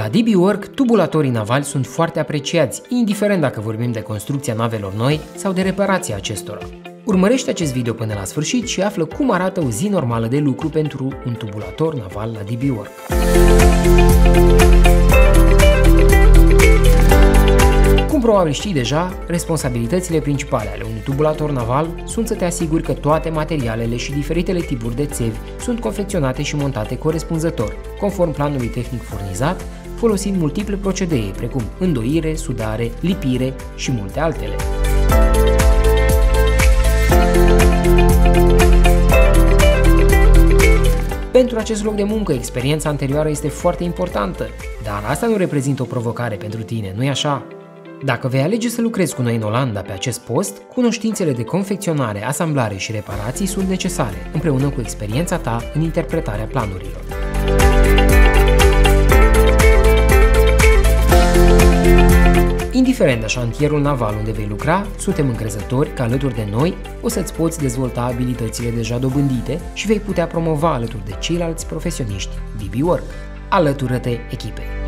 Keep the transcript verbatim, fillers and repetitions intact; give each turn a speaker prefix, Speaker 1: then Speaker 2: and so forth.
Speaker 1: La D B Work, tubulatorii navali sunt foarte apreciați, indiferent dacă vorbim de construcția navelor noi sau de reparația acestora. Urmărește acest video până la sfârșit și află cum arată o zi normală de lucru pentru un tubulator naval la D B Work. Cum probabil știi deja, responsabilitățile principale ale unui tubulator naval sunt să te asiguri că toate materialele și diferitele tipuri de țevi sunt confecționate și montate corespunzător, conform planului tehnic furnizat, folosind multiple procedee, precum îndoire, sudare, lipire și multe altele. Pentru acest loc de muncă, experiența anterioară este foarte importantă, dar asta nu reprezintă o provocare pentru tine, nu-i așa? Dacă vei alege să lucrezi cu noi în Olanda pe acest post, cunoștințele de confecționare, asamblare și reparații sunt necesare, împreună cu experiența ta în interpretarea planurilor. Indiferent de șantierul naval unde vei lucra, suntem încrezători că alături de noi o să-ți poți dezvolta abilitățile deja dobândite și vei putea promova alături de ceilalți profesioniști D B Work. Alătură-te echipei!